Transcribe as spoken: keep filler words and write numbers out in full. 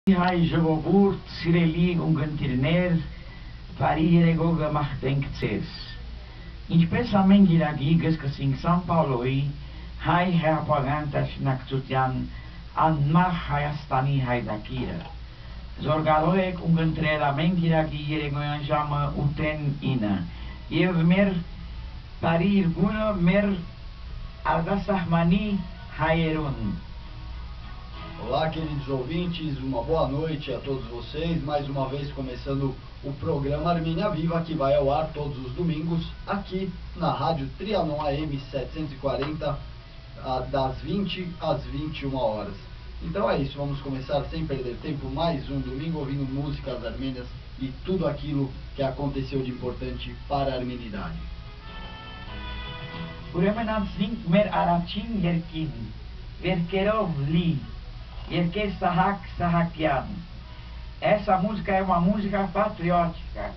Hai jogoburt, sireli ungantirner, varire goga machtengtses. Especialmente lagigas que sing São Paulo e hai reapagantas naktutian an mach hayastani hai dakira. Zorgaloek ungantrelamente lagi yerengoyan jama uten ina. Ev mer parir guna mer ardasahmani haerun. Olá, queridos ouvintes, uma boa noite a todos vocês. Mais uma vez começando o programa Armênia Viva, que vai ao ar todos os domingos aqui na Rádio Trianon A M setecentos e quarenta, das vinte às vinte e uma horas. Então é isso, vamos começar sem perder tempo mais um domingo ouvindo músicas armênias e tudo aquilo que aconteceu de importante para a armenidade. Mer arachin yerkin, verkerov li. Yerke Sahak Sahakian. Essa música é uma música patriótica.